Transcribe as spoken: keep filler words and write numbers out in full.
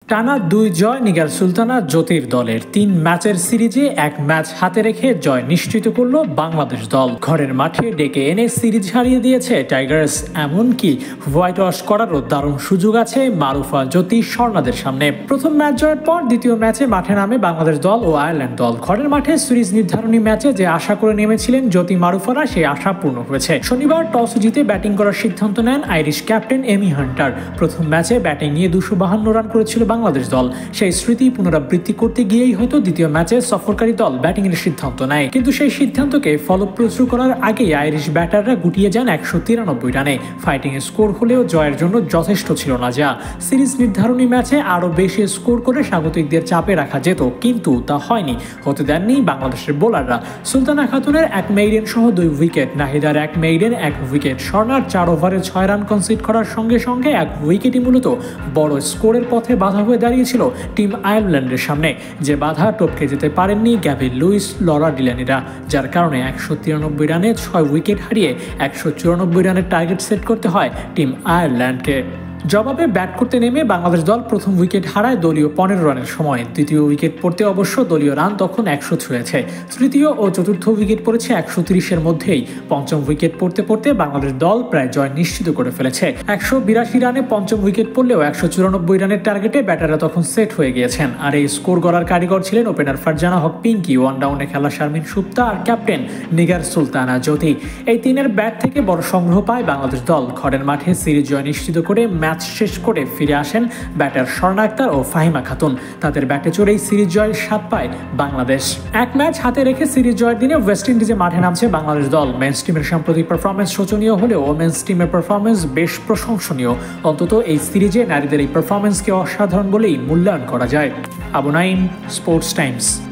টানা দুই জয় নিগার সুলতানা জ্যোতির দলের। তিন ম্যাচের সিরিজে এক ম্যাচ হাতে রেখে জয় নিশ্চিত করল বাংলাদেশ দল। ঘরের মাঠে ডেকে এনে সিরিজ হারিয়ে দিয়েছে টাইগার্স। এমনকি হোয়াইট ওয়াশ করারও দারুণ সুযোগ আছে মারুফা জ্যোতি স্বর্ণাদের সামনে। প্রথম ম্যাচ জয়ের পর দ্বিতীয় ম্যাচে মাঠে নামে বাংলাদেশ দল ও আয়ারল্যান্ড দল। ঘরের মাঠে সিরিজ নির্ধারণী ম্যাচে যে আশা করে নেমেছিলেন জ্যোতি মারুফারা, সেই আশা পূর্ণ হয়েছে। শনিবার টস জিতে ব্যাটিং করার সিদ্ধান্ত নেন আইরিশ ক্যাপ্টেন এমি হান্টার। প্রথম ম্যাচে ব্যাটিং নিয়ে দুশো বাহান্ন রান করেছিল বাংলাদেশ দল। সেই স্মৃতি পুনরাবৃত্তি করতে গিয়েই হয়তো দ্বিতীয় ম্যাচে সফরকারী দল ব্যাটিং এর সিদ্ধান্ত নেয়, কিন্তু সেই সিদ্ধান্তকে ফলপ্রসূ করার আগেই আইরিশ ব্যাটাররা গুটিয়ে যান একশো তিরানব্বই রানে। ফাইটিং স্কোর হলেও জয়ের জন্য যথেষ্ট ছিল না। যা সিরিজ নির্ধারণী ম্যাচে আরো বেশি স্কোর করে স্বাগতিকদের চাপে রাখা যেত, কিন্তু তা হয়নি। হতে দেননি বাংলাদেশের বোলাররা। সুলতানা খাতুনের এক মেইডেন সহ দুই উইকেট, নাহিদার এক মেইডেন এক উইকেট, স্বর্ণার চার ওভারে ছয় রান কনসিড করার সঙ্গে সঙ্গে এক উইকেটই মূলত বড় স্কোরের পথে বাধা হয়ে দাঁড়িয়েছিল টিম আয়ারল্যান্ডের সামনে। যে বাধা টপকে যেতে পারেননি গ্যাভিন লুইস, লরা ডিলানিরা, যার কারণে একশো তিরানব্বই রানে ছয় উইকেট হারিয়ে একশো চুরানব্বই রানের টার্গেট সেট করতে হয় টিম আয়ারল্যান্ডকে। জবাবে ব্যাট করতে নেমে বাংলাদেশ দল প্রথম উইকেট হারায় দলীয় পনেরো রানের সময়। দ্বিতীয় উইকেট পড়তে অবশ্য দলীয় রান তখন একশো ছুঁয়েছে। তৃতীয় ও চতুর্থ উইকেট পড়েছে একশো তিরিশের মধ্যেই। পঞ্চম উইকেট পড়তে পড়তে বাংলাদেশ দল প্রায় জয় নিশ্চিত করে ফেলেছে। একশো বিরাশি রানে পঞ্চম উইকেট পড়লেও একশো চুরানব্বই রানের টার্গেটে ব্যাটাররা তখন সেট হয়ে গিয়েছেন। আর এই স্কোর গড়ার কারিগর ছিলেন ওপেনার ফারজানা হক পিঙ্কি, ওয়ান ডাউনে খেলা শারমিন সুপ্তা আর ক্যাপ্টেন নিগার সুলতানা জ্যোতি। এই তিনের ব্যাট থেকে বড় সংগ্রহ পায় বাংলাদেশ দল। ঘরের মাঠে সিরিজ জয় নিশ্চিত করে ম্যাচ শেষ করে ফিরে আসেন ব্যাটার স্বর্ণা আক্তার ও ফাহিমা খাতুন। তাদের ব্যাটে চড়েই সিরিজ জয়ের স্বাদ পায় বাংলাদেশ। এক ম্যাচ হাতে রেখে সিরিজ জয়ের দিনে ওয়েস্ট ইন্ডিজে মাঠে নামছে বাংলাদেশ দল। মেন্স টিমের সাম্প্রতিক পারফরমেন্স শোচনীয় হলেও ওমেন্স টিমের পারফরমেন্স বেশ প্রশংসনীয়। অন্তত এই সিরিজে নারীদের এই পারফরমেন্সকে অসাধারণ বলেই মূল্যায়ন করা যায়। Abu Naim, sports Times.